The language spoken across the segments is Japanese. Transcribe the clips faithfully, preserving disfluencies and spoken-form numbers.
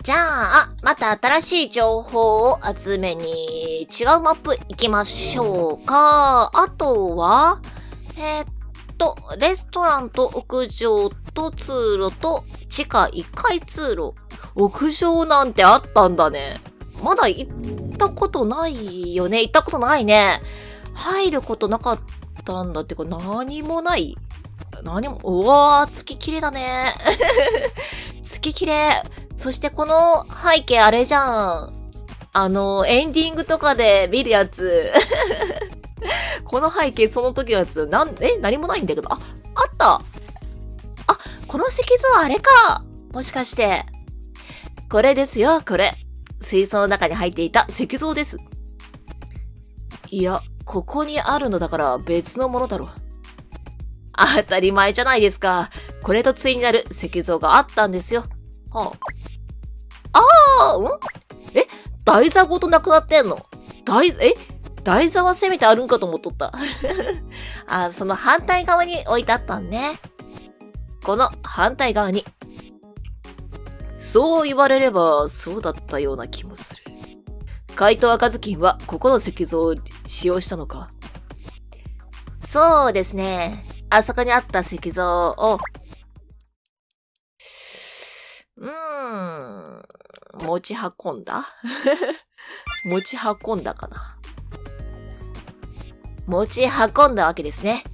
じゃあ、また新しい情報を集めに違うマップ行きましょうか。あとは、えー、っと、レストランと屋上と通路と地下いっかい通路。屋上なんてあったんだね。まだ行ったことないよね。行ったことないね。入ることなかったんだってか、何もない。何も、うわー、月綺麗だね。月綺麗。そしてこの背景あれじゃん。あの、エンディングとかで見るやつ。この背景その時のやつ、なん、え、何もないんだけど。あ、あった。あ、この石像あれか。もしかして。これですよ、これ。水槽の中に入っていた石像です。いや、ここにあるのだから別のものだろう。当たり前じゃないですか。これと対になる石像があったんですよ。はあ。ああ、んえ、台座ごとなくなってんの？台、え台座はせめてあるんかと思っとった。あ、その反対側に置いてあったんね。この反対側に。そう言われれば、そうだったような気もする。怪盗赤ずきんはここの石像を使用したのか？そうですね。あそこにあった石像を、うーん、持ち運んだ持ち運んだかな。持ち運んだわけですね。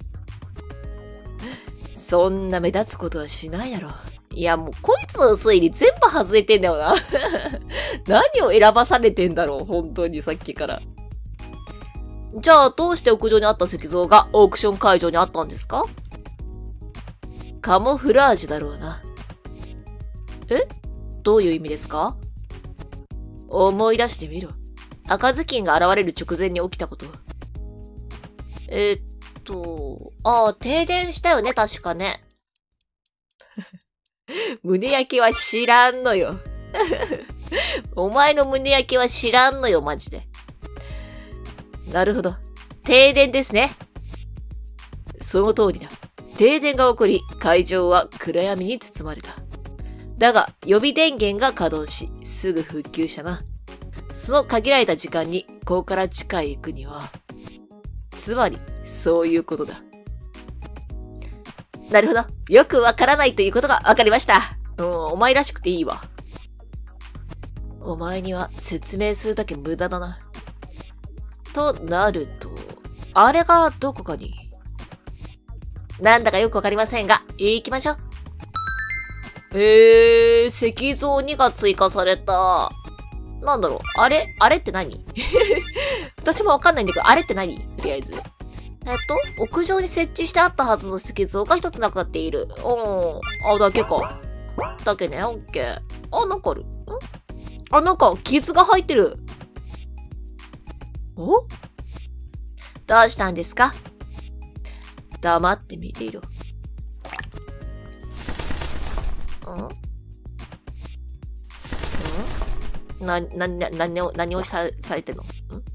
そんな目立つことはしないだろう。いや、もうこいつの推理全部外れてんだよな。何を選ばされてんだろう、本当にさっきから。じゃあ、どうして屋上にあった石像がオークション会場にあったんですか？カモフラージュだろうな。え？どういう意味ですか？思い出してみろ。赤ずきんが現れる直前に起きたこと。えー、っと、ああ、停電したよね、確かね。胸焼けは知らんのよ。お前の胸焼けは知らんのよ、マジで。なるほど。停電ですね。その通りだ。停電が起こり、会場は暗闇に包まれた。だが、予備電源が稼働し、すぐ復旧したな。その限られた時間に、ここから地下へ行くには、つまり、そういうことだ。なるほど。よくわからないということがわかりました。うん、お前らしくていいわ。お前には説明するだけ無駄だな。となると、あれがどこかに。なんだかよくわかりませんが、行きましょう。えー、石像にが追加された。なんだろう、あれあれって何？私もわかんないんだけど、あれって何？とりあえず。えっと、屋上に設置してあったはずの石像が一つなくなっている。うん。あ、だけか。だけね、オッケー。あ、なんかある。ん？あ、なんか傷が入ってる。お？どうしたんですか？黙って見ていろ。ん？ん？な、な、な、何を、何をさ、されてんの？ん？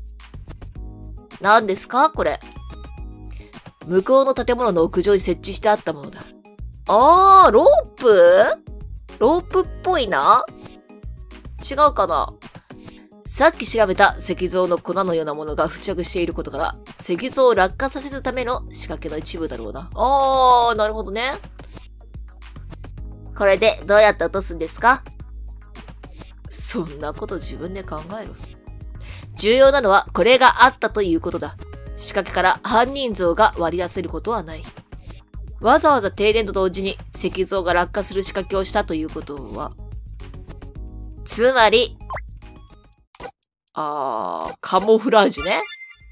何ですかこれ。向こうの建物の屋上に設置してあったものだ。あー、ロープ？ロープっぽいな？違うかな？さっき調べた石像の粉のようなものが付着していることから、石像を落下させるための仕掛けの一部だろうな。あー、なるほどね。これでどうやって落とすんですか？そんなこと自分で考えろ。重要なのはこれがあったということだ。仕掛けから犯人像が割り出せることはない。わざわざ停電と同時に石像が落下する仕掛けをしたということは、つまり、あー、カモフラージュね。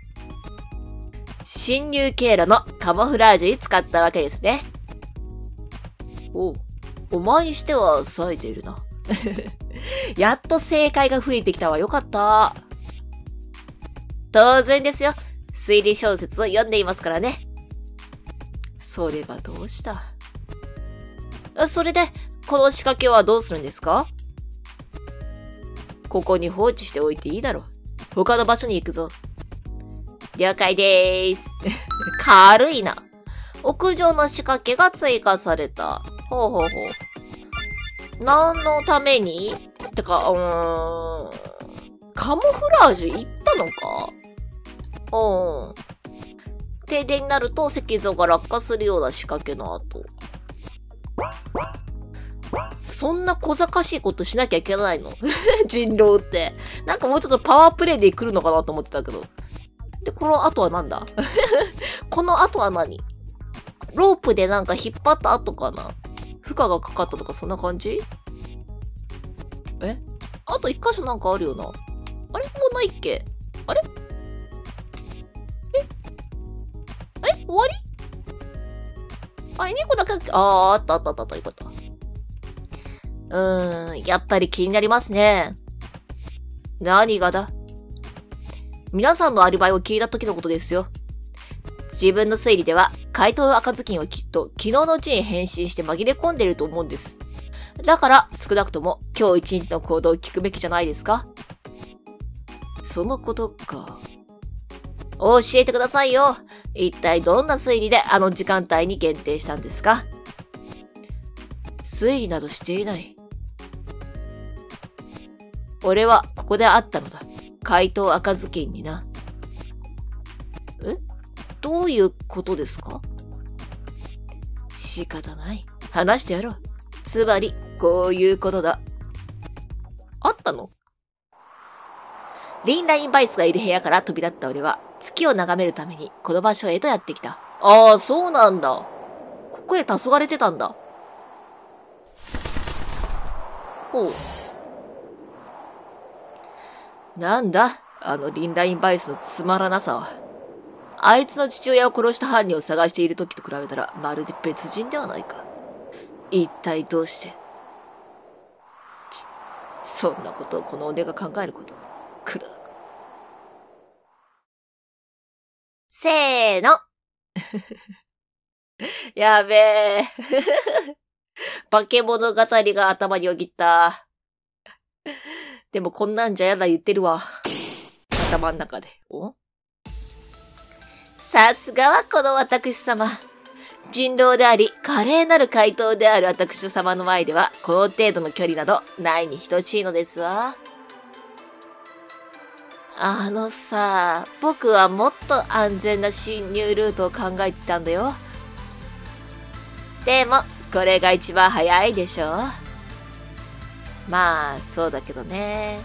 侵入経路のカモフラージュに使ったわけですね。おう、お前にしては冴えているな。やっと正解が増えてきたわ。よかった。当然ですよ。推理小説を読んでいますからね。それがどうした？それで、この仕掛けはどうするんですか？ここに放置しておいていいだろう。他の場所に行くぞ。了解でーす。軽いな。屋上の仕掛けが追加された。ほうほうほう。何のために？ てか、うーん。カモフラージュ行ったのか？うん。停電になると石像が落下するような仕掛けの後。そんな小賢しいことしなきゃいけないの？人狼って。なんかもうちょっとパワープレイで来るのかなと思ってたけど。で、この後はなんだ？この後は何？ロープでなんか引っ張った後かな？負荷がかかったとかそんな感じ？え？あと一箇所なんかあるよな。あれもうないっけ？あれ？え？え？終わり？あ、にこだけあっけ？あー、あったあったあったあった。よかった。うーん、やっぱり気になりますね。何がだ？皆さんのアリバイを聞いた時のことですよ。自分の推理では、怪盗赤ずきんはきっと昨日のうちに変身して紛れ込んでいると思うんです。だから、少なくとも今日一日の行動を聞くべきじゃないですか？そのことか。教えてくださいよ。一体どんな推理であの時間帯に限定したんですか？推理などしていない。俺はここで会ったのだ。怪盗赤ずきんにな。え？どういうことですか？仕方ない。話してやろう。つまり、こういうことだ。あったの？リンラインバイスがいる部屋から飛び立った俺は、月を眺めるためにこの場所へとやってきた。ああ、そうなんだ。ここへ黄昏れてたんだ。ほう。なんだあのリンラインバイスのつまらなさは。あいつの父親を殺した犯人を探している時と比べたらまるで別人ではないか。一体どうして。ち、そんなことをこの俺が考えること。くら。せーの。やべえ。化け物語が頭によぎった。でもこんなんじゃやだ言ってるわ。頭の中で。お？さすがはこの私様。人狼であり、華麗なる怪盗である私様の前では、この程度の距離などないに等しいのですわ。あのさ、僕はもっと安全な侵入ルートを考えてたんだよ。でも、これが一番早いでしょ。まあ、そうだけどね。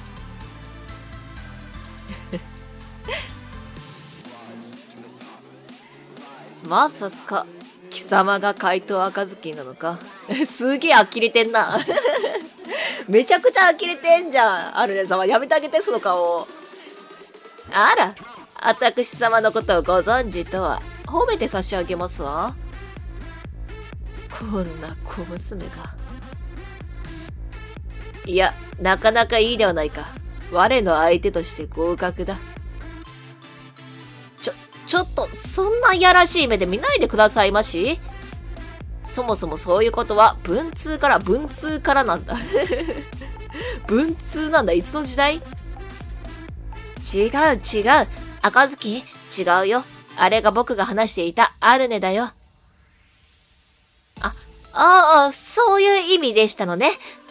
まさか、貴様が怪盗赤ずきんなのか。すげえ呆れてんな。めちゃくちゃ呆れてんじゃん。アルネ様、やめてあげて、その顔。あら、私様のことをご存知とは、褒めて差し上げますわ。こんな小娘が。いや、なかなかいいではないか。我の相手として合格だ。ちょ、ちょっと、そんないやらしい目で見ないでくださいまし。そもそもそういうことは、文通から文通からなんだ。文通なんだ、いつの時代？違う違う。赤ずきん、違うよ。あれが僕が話していたアルネだよ。あ、ああ、そういう意味でしたのね。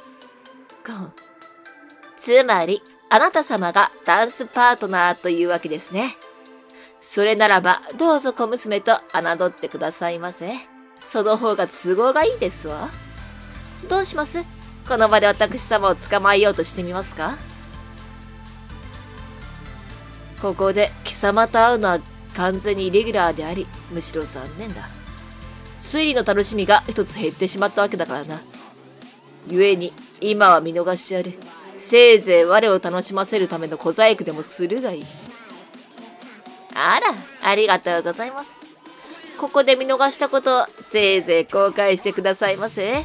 つまり、あなた様がダンスパートナーというわけですね。それならば、どうぞ小娘と侮ってくださいませ。その方が都合がいいですわ。どうします？この場で私様を捕まえようとしてみますか？ここで貴様と会うのは完全にイレギュラーであり、むしろ残念だ。推理の楽しみが一つ減ってしまったわけだからな。故に、今は見逃してやる。せいぜい我を楽しませるための小細工でもするがいい。あら、ありがとうございます。ここで見逃したことをせいぜい後悔してくださいませ。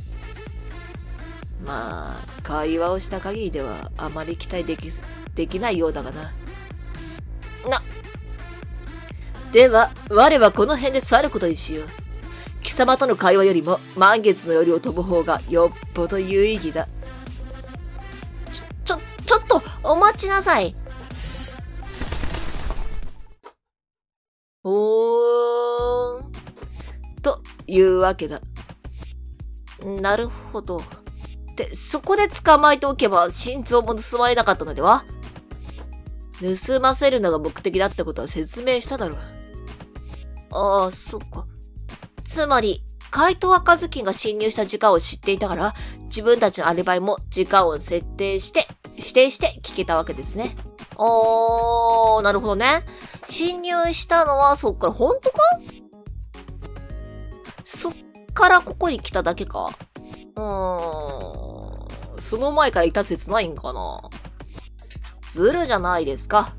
まあ、会話をした限りではあまり期待でき、できないようだがな。な。では、我はこの辺で去ることにしよう。貴様との会話よりも満月の夜を飛ぶ方がよっぽど有意義だ。ちょ、ちょ、ちょっと、お待ちなさい。おーん。というわけだ。なるほど。 で、そこで捕まえておけば心臓も盗まれなかったのでは？盗ませるのが目的だったことは説明しただろう。ああ、そっか。つまり、怪盗赤ずきんが侵入した時間を知っていたから、自分たちのアリバイも時間を設定して、指定して聞けたわけですね。おー、なるほどね。侵入したのはそっから、本当か？そっからここに来ただけか。うーん。その前からいた説ないんかな。ずるじゃないですか。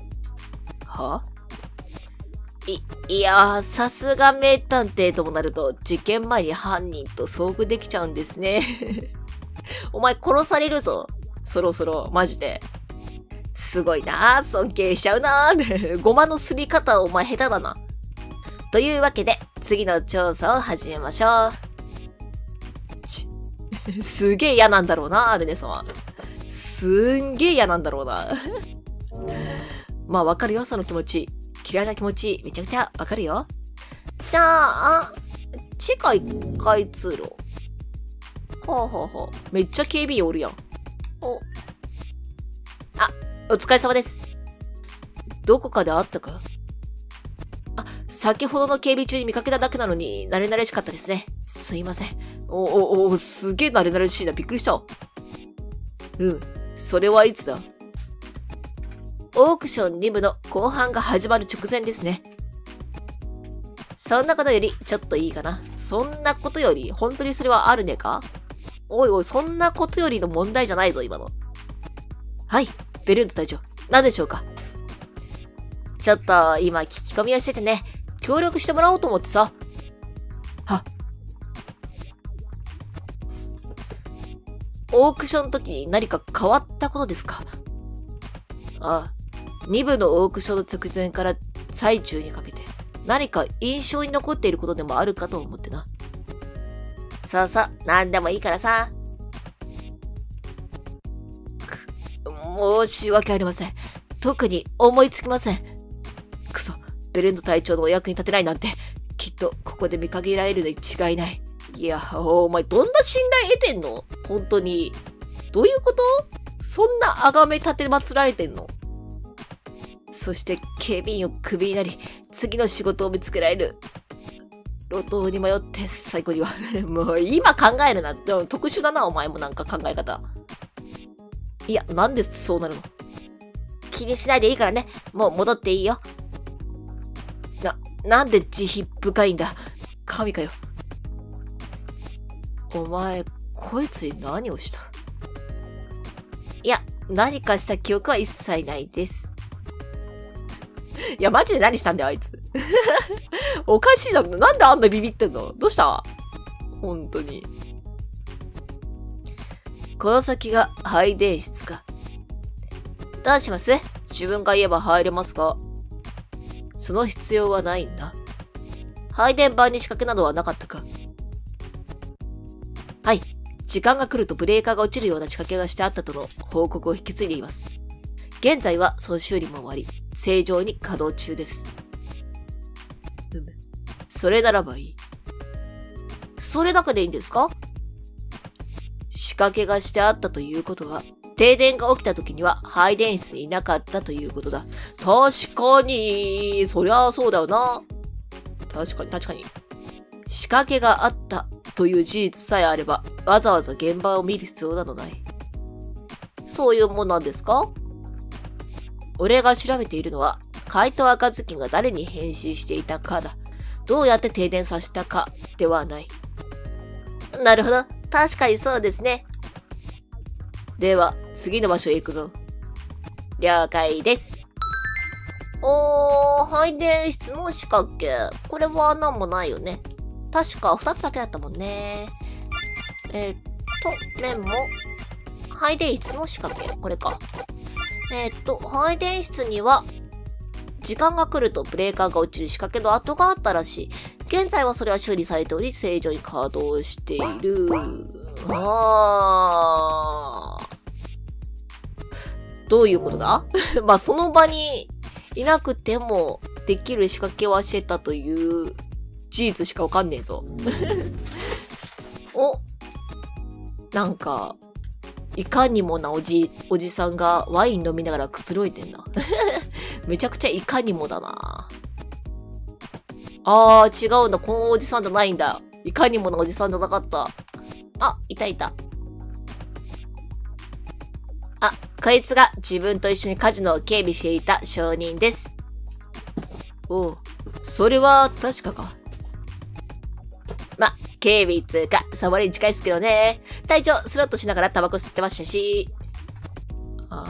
はい、いやー、さすが名探偵ともなると、事件前に犯人と遭遇できちゃうんですね。お前殺されるぞ。そろそろ、マジで。すごいなー、尊敬しちゃうなー。ごまのすり方お前下手だな。というわけで、次の調査を始めましょう。ち、すげえ嫌なんだろうな、ルネ様。すんげえ嫌なんだろうな。まあわかるよ、その気持ち。嫌いな気持ち、めちゃくちゃわかるよ。じゃあ、地下一階通路。ほうほうほう。めっちゃ警備員おるやん。お。あ、お疲れ様です。どこかで会ったか？あ、先ほどの警備中に見かけただけなのに、慣れ慣れしかったですね。すいません。お、お、お、すげえ慣れ慣れしいな。びっくりした。うん。それはいつだ？オークションに部の後半が始まる直前ですね。そんなことより、ちょっといいかな。そんなことより、本当にそれはあるねか？おいおい、そんなことよりの問題じゃないぞ、今の。はい、ベルント隊長。何でしょうか？ちょっと、今聞き込みをしててね。協力してもらおうと思ってさ。は。オークションの時に何か変わったことですか？ああ。に部のオークションの直前から最中にかけて何か印象に残っていることでもあるかと思ってな。そうそう、なんでもいいからさ。く、申し訳ありません。特に思いつきません。くそ、ベルンド隊長のお役に立てないなんて、きっとここで見限られるに違いない。いや、お前どんな信頼得てんの？本当に。どういうこと？そんな崇め立て祀られてんの？そして警備員をクビになり、次の仕事を見つけられる。路頭に迷って最後には。もう今考えるな。でも特殊だな、お前もなんか考え方。いや、なんでそうなるの？気にしないでいいからね。もう戻っていいよ。な、なんで慈悲深いんだ。神かよ。お前、こいつに何をした？いや、何かした記憶は一切ないです。いや、マジで何したんだよ、あいつ。おかしいじゃん。なんであんなビビってんの？どうした？本当に。この先が配電室か。どうします？自分が言えば入れますが。その必要はないんだ。配電盤に仕掛けなどはなかったか？はい。時間が来るとブレーカーが落ちるような仕掛けがしてあったとの報告を引き継いでいます。現在はその修理も終わり、正常に稼働中です。うむ。それならばいい。それだけでいいんですか？仕掛けがしてあったということは、停電が起きた時には配電室にいなかったということだ。確かに、そりゃそうだよな。確かに、確かに。仕掛けがあったという事実さえあれば、わざわざ現場を見る必要などない。そういうもんなんですか？俺が調べているのは、怪盗赤ずきんが誰に変身していたかだ。どうやって停電させたかではない。なるほど。確かにそうですね。では、次の場所へ行くぞ。了解です。おー、配電室の仕掛け。これは何もないよね。確かふたつだけだったもんね。えー、っと、レンも、配電室の仕掛け。これか。えー、っと、配電室には、時間が来るとブレーカーが落ちる仕掛けの跡があったらしい。現在はそれは修理されており、正常に稼働している。あー。どういうことだ？まあ、その場にいなくてもできる仕掛けはしてたという事実しかわかんねえぞ。お、 なんか、いかにもなおじ、おじさんがワイン飲みながらくつろいでんな。めちゃくちゃいかにもだな。あー、違うんだ。このおじさんじゃないんだ。いかにもなおじさんじゃなかった。あ、いたいた。あ、こいつが自分と一緒にカジノを警備していた証人です。おう、それは確かか。ま、警備っつうか、サボりに近いっすけどね。隊長、スロットしながらタバコ吸ってましたし。あ？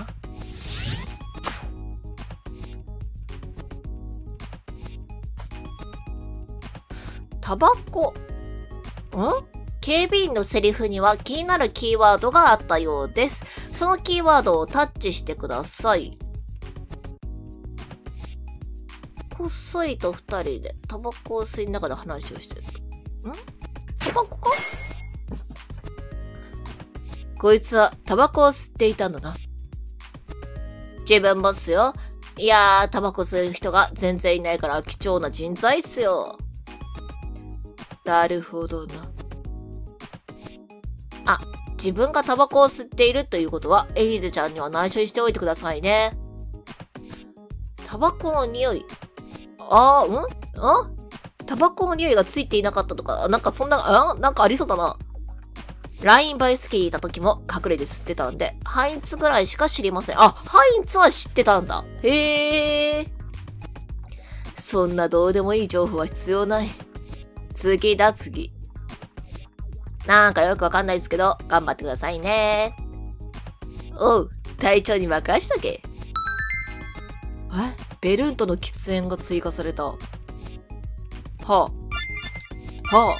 タバコ。ん？警備員のセリフには気になるキーワードがあったようです。そのキーワードをタッチしてください。こっそりと二人でタバコを吸いながら話をしてると。ん？タバコか？こいつはタバコを吸っていたんだな。自分もっすよ。いやー、タバコ吸う人が全然いないから貴重な人材っすよ。なるほどな。あ、自分がタバコを吸っているということは、エリーゼちゃんには内緒にしておいてくださいね。タバコの匂い。あー、んあタバコの匂いがついていなかったとか、なんかそんな、あなんかありそうだな。ラインバイスケにいた時も隠れて吸ってたんで、ハインツぐらいしか知りません。あ、ハインツは知ってたんだ。へー。そんなどうでもいい情報は必要ない。次だ次。なんかよくわかんないですけど、頑張ってくださいね。おう、隊長に任しとけ。え？ベルントの喫煙が追加された。はあ。はあ。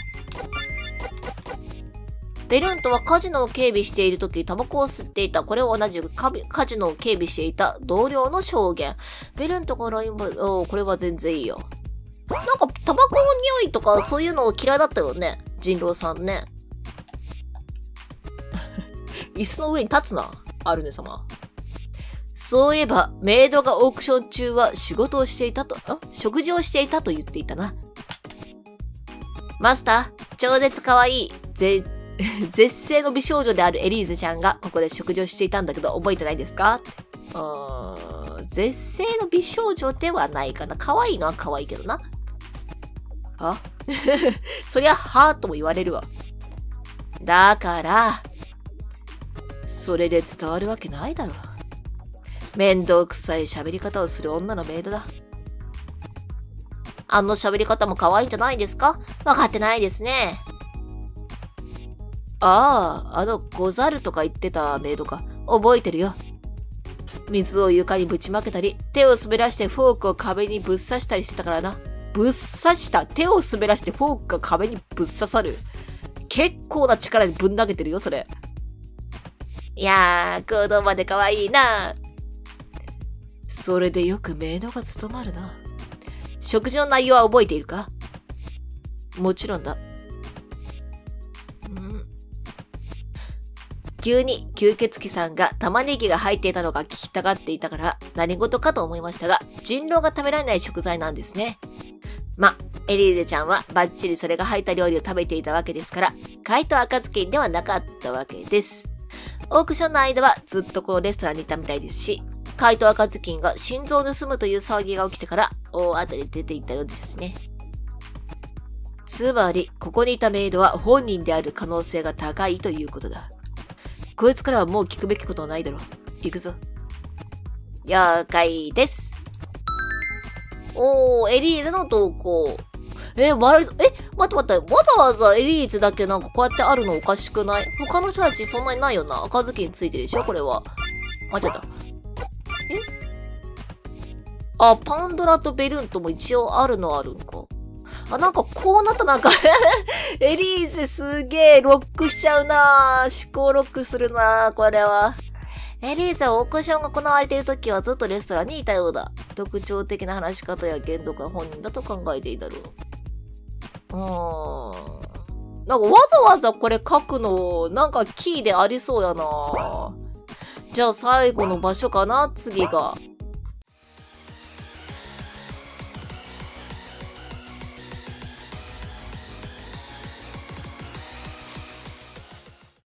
ベルントはカジノを警備しているとき、タバコを吸っていた。これは同じくカジノを警備していた同僚の証言。ベルントから今、おこれは全然いいよ。なんか、タバコの匂いとかそういうの嫌いだったよね。人狼さんね。椅子の上に立つな、アルネ様。そういえば、メイドがオークション中は仕事をしていたと、ん食事をしていたと言っていたな。マスター、超絶可愛い、ぜ、絶世の美少女であるエリーゼちゃんがここで食事をしていたんだけど覚えてないですか？うーん、絶世の美少女ではないかな。可愛いのは可愛いけどな。あそりゃ、はぁとも言われるわ。だから、それで伝わるわけないだろ。面倒くさい喋り方をする女のメイドだ。あの喋り方も可愛いんじゃないですか？わかってないですね。ああ、あの、ござるとか言ってたメイドか。覚えてるよ。水を床にぶちまけたり、手を滑らしてフォークを壁にぶっ刺したりしてたからな。ぶっ刺した手を滑らしてフォークが壁にぶっ刺さる。結構な力でぶん投げてるよ、それ。いやー、行動まで可愛いな。それでよくメイドが務まるな。食事の内容は覚えているか？もちろんだ。ん急に吸血鬼さんが玉ねぎが入っていたのが聞きたがっていたから何事かと思いましたが、人狼が食べられない食材なんですね。ま、エリーゼちゃんはバッチリそれが入った料理を食べていたわけですから、怪盗赤ずきんではなかったわけです。オークションの間はずっとこのレストランにいたみたいですし、怪盗赤ずきんが心臓を盗むという騒ぎが起きてから大当たり出ていったようですね。つまり、ここにいたメイドは本人である可能性が高いということだ。こいつからはもう聞くべきことはないだろう。行くぞ。了解です。おー、エリーゼの投稿。え、ま、え、待って待って、わざわざエリーゼだけなんかこうやってあるのおかしくない？他の人たちそんなにないよな。赤ずきんついてるでしょこれは。間違えた。えあ、パンドラとベルントも一応あるのあるんか。あ、なんかこうなったなんかエリーゼすげえロックしちゃうなぁ。思考ロックするなぁ、これは。エリーゼはオークションが行われている時はずっとレストランにいたようだ。特徴的な話し方や言動が本人だと考えていいだろう。うーん。なんかわざわざこれ書くの、なんかキーでありそうやなぁ。じゃあ最後の場所かな次が。